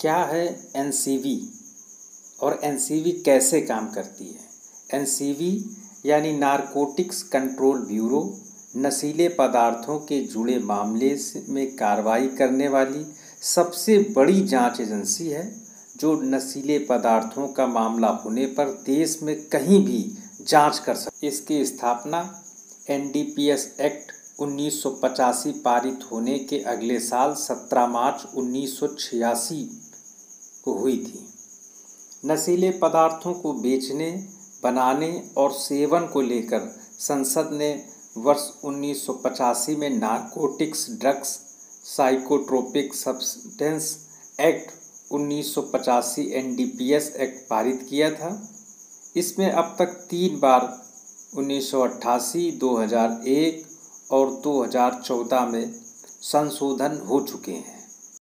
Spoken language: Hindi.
क्या है एनसीवी और एनसीवी कैसे काम करती है। एनसीवी यानी नारकोटिक्स कंट्रोल ब्यूरो नशीले पदार्थों के जुड़े मामले में कार्रवाई करने वाली सबसे बड़ी जांच एजेंसी है, जो नशीले पदार्थों का मामला होने पर देश में कहीं भी जांच कर सकती। इसकी स्थापना एनडीपीएस एक्ट 1985 पारित होने के अगले साल 17 मार्च 1986 को हुई थी। नशीले पदार्थों को बेचने, बनाने और सेवन को लेकर संसद ने वर्ष 1985 में narcotics drugs psychotropic substance act 1985 NDPS act पारित किया था। इसमें अब तक 3 बार 1988, 2001 और 2014 में संशोधन हो चुके हैं।